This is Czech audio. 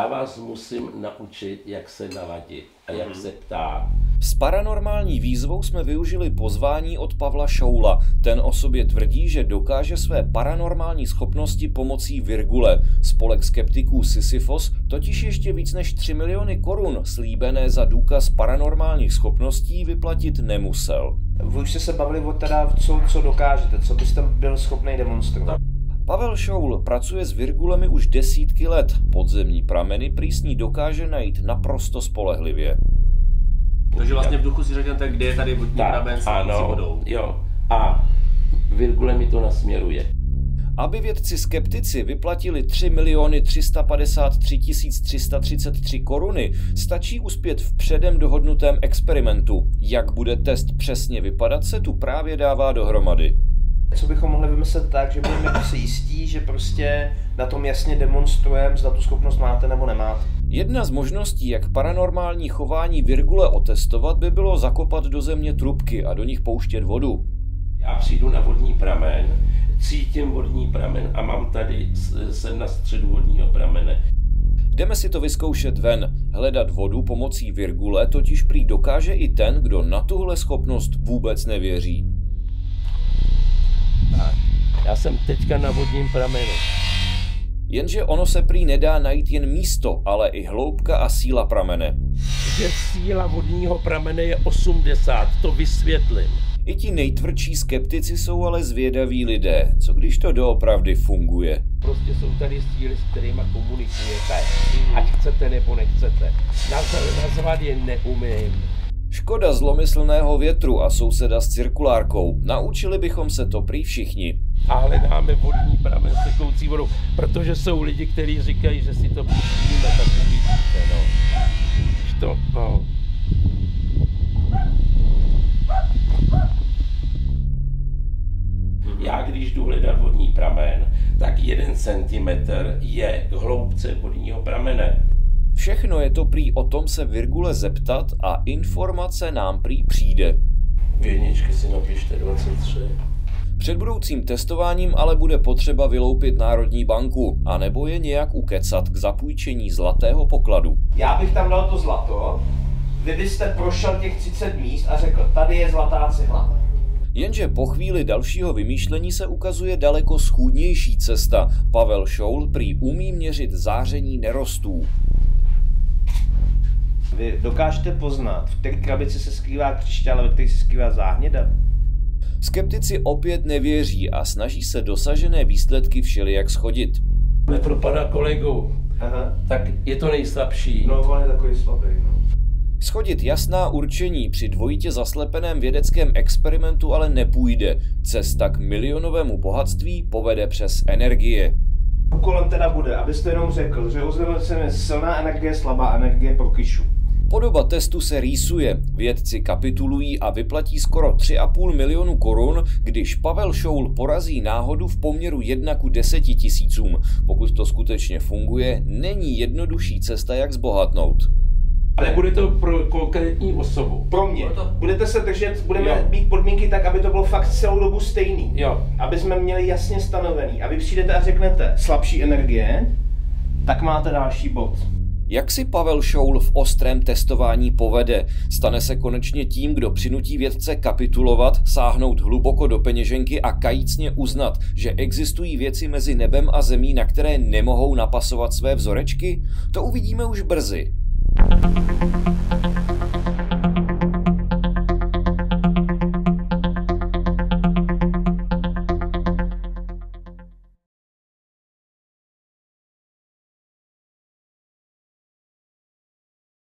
Já vás musím naučit, jak se naladit a jak se ptát. S paranormální výzvou jsme využili pozvání od Pavla Šoula. Ten o sobě tvrdí, že dokáže své paranormální schopnosti pomocí virgule. Spolek skeptiků Sisyfos totiž ještě víc než 3 miliony korun slíbené za důkaz paranormálních schopností vyplatit nemusel. Vy už jste se bavili o teda, co dokážete, co byste byl schopný demonstrovat. Pavel Šoul pracuje s virgulemi už desítky let. Podzemní prameny prý s ní dokáže najít naprosto spolehlivě. Takže vlastně v duchu si řeknete, kde je tady vodní pramen s vodou. Jo. A virgule mi to nasměruje. Aby vědci skeptici vyplatili 3 353 333 koruny, stačí uspět v předem dohodnutém experimentu. Jak bude test přesně vypadat, se tu právě dává dohromady. Co bychom mohli vymyslet tak, že budeme si jistí, že prostě na tom jasně demonstrujeme, zda tu schopnost máte nebo nemáte. Jedna z možností, jak paranormální chování virgule otestovat, by bylo zakopat do země trubky a do nich pouštět vodu. Já přijdu na vodní pramen, cítím vodní pramen a jsem na středu vodního pramene. Jdeme si to vyzkoušet ven. Hledat vodu pomocí virgule totiž prý dokáže i ten, kdo na tuhle schopnost vůbec nevěří. Tak, já jsem teďka na vodním pramenu. Jenže ono se prý nedá najít jen místo, ale i hloubka a síla pramene. Že síla vodního pramene je 80, to vysvětlím. I ti nejtvrdší skeptici jsou ale zvědaví lidé. Co když to doopravdy funguje? Prostě jsou tady síly, s kterými komunikujete. Ať chcete nebo nechcete. Nazvat je neumím. Škoda zlomyslného větru a souseda s cirkulárkou. Naučili bychom se to prý všichni. A hledáme vodní pramen s tekoucí vodou, protože jsou lidi, kteří říkají, že si to pustíme, tak uvidíte, no. Já když jdu hledat vodní pramen, tak 1 centimetr je hloubce vodního pramene. Všechno je to prý o tom se virgule zeptat a informace nám prý přijde. V jedničky si napište 23. Před budoucím testováním ale bude potřeba vyloupit Národní banku, anebo je nějak ukecat k zapůjčení zlatého pokladu. Já bych tam dal to zlato, vy byste prošel těch 30 míst a řekl, tady je zlatá cihla. Jenže po chvíli dalšího vymýšlení se ukazuje daleko schůdnější cesta. Pavel Šoul prý umí měřit záření nerostů. Vy dokážete poznat, v které krabici se skrývá křišťál, ve které se skrývá záhněda? Skeptici opět nevěří a snaží se dosažené výsledky všelijak shodit. Nepropadá kolegu, tak je to nejslabší. No, on je takový slabý, no. Shodit jasná určení při dvojitě zaslepeném vědeckém experimentu ale nepůjde. Cesta k milionovému bohatství povede přes energie. Úkolem teda bude, abyste jenom řekl, že rozdělujeme silná energie, slabá energie pro kyšu. Podoba testu se rýsuje. Vědci kapitulují a vyplatí skoro 3,5 milionu korun, když Pavel Šoul porazí náhodu v poměru 1 k 10 000. Pokud to skutečně funguje, není jednodušší cesta, jak zbohatnout. Ale bude to pro konkrétní osobu. Pro mě. Budete se držet, budeme mít podmínky tak, aby to bylo fakt celou dobu stejný. Jo. Aby jsme měli jasně stanovený. A vy přijdete a řeknete slabší energie, tak máte další bod. Jak si Pavel Šoul v ostrém testování povede? Stane se konečně tím, kdo přinutí vědce kapitulovat, sáhnout hluboko do peněženky a kajícně uznat, že existují věci mezi nebem a zemí, na které nemohou napasovat své vzorečky? To uvidíme už brzy.